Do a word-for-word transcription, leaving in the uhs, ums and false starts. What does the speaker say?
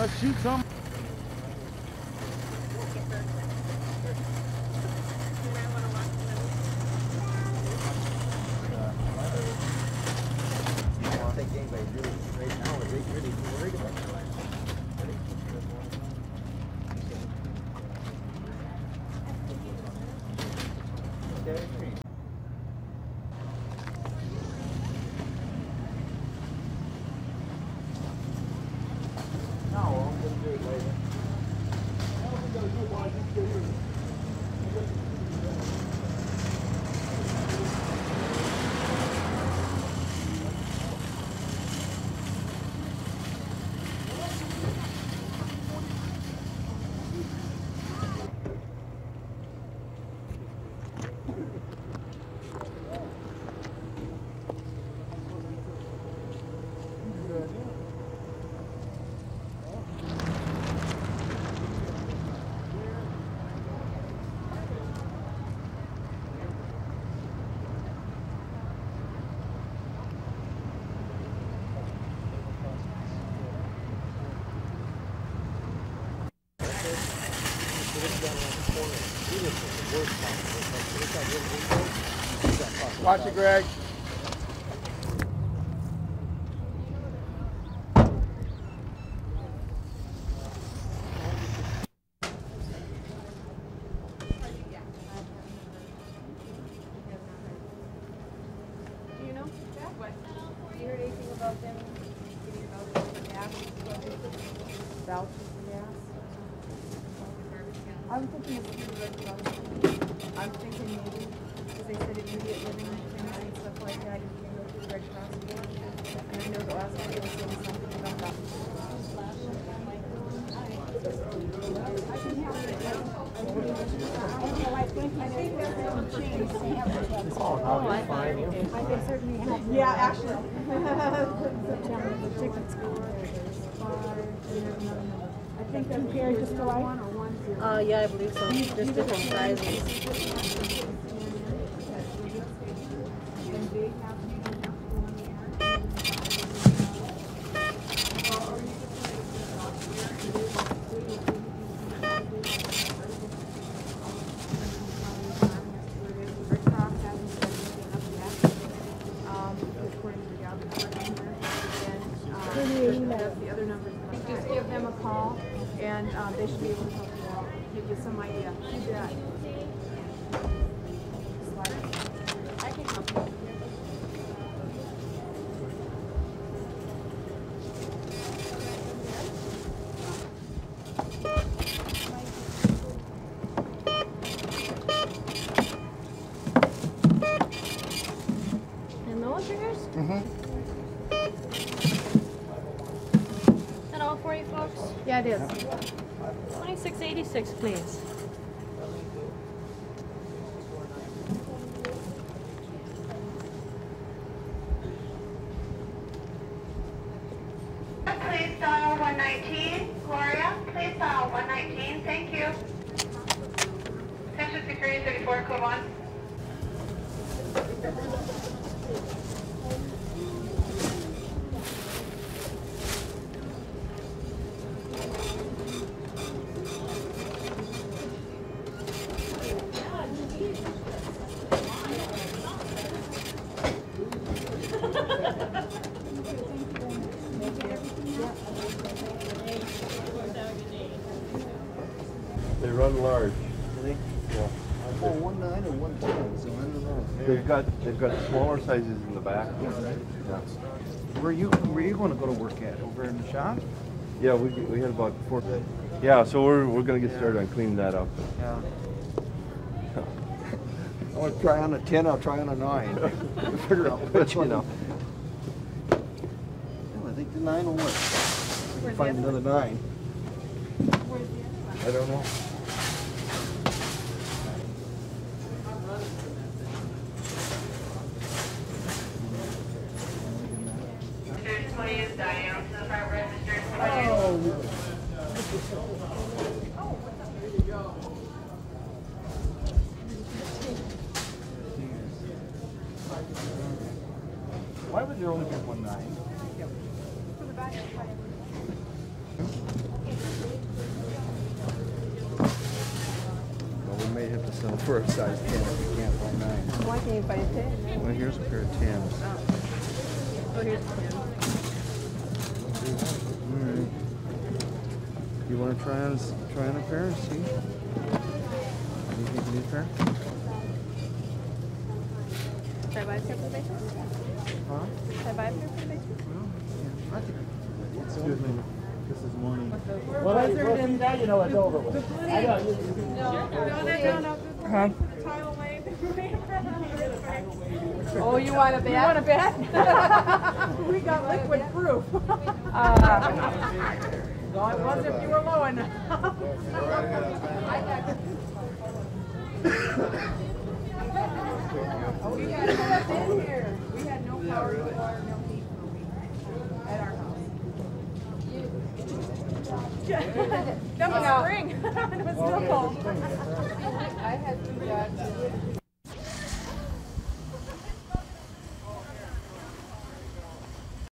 Let's shoot some. I think anybody really, right now, is really worried about their life. No, I'm going to do it later. Watch it, Greg. Do you know? What? Have you heard anything about them getting about the gas? Vouchers for gas? I'm thinking it's through the Red Cross. I'm thinking maybe, because they said immediate living things and stuff like that, you can go through the Red Cross board. And I know the last time they were saying something about that. I can help you. I think that's some change. Oh, I find you. I can certainly help. Yeah, actually. September, the tickets go I think two pairs just for one or one. Uh, yeah, I believe so. Just different sizes. The other numbers. Just give them a call, and um, they should be able to help you out, give you some idea. Do that. I can help you. And those yours? Mm-hmm. Is that all for you folks? Yeah, it is. twenty-six eighty-six, please. Please dial one nineteen. Gloria, please dial one nineteen. Thank you. Attention Security thirty-four, code one. They run large. Really? Yeah. Oh, one nine or one ten, so I don't know. They've got they've got smaller sizes in the back. Yeah. Where you where you going to go to work at? Over in the shop? Yeah, we we had about four. Yeah, so we're we're gonna get started on cleaning that up. Yeah. I want to try on a ten, I'll try on a nine. Figure out which one. You know. Well, I think the nine will work. We can find another nine. I don't know. Please dial to the front register. Why would there only be one nine? For the back. may have to settle for a size ten if you can't find nine. Why can't you find ten? Well, here's a pair of tens. Oh, here's the ten. Alright. You want to try on try on a pair and see? You think you need a pair? Should I buy a pair for the basement? Huh? Should I buy a pair for the basement? I think excuse me. This is morning. Well, I- well, see, now you know it's over with. I know, you- you- No, no, no, Huh? tile lane. Oh, you want a bet? You want a bet? We got liquid proof. Uh, No, it was if you were low enough. Oh, we had no in here. We had no power, no water, no heat for a week at our house. That was spring. It was still cold. I had two jobs.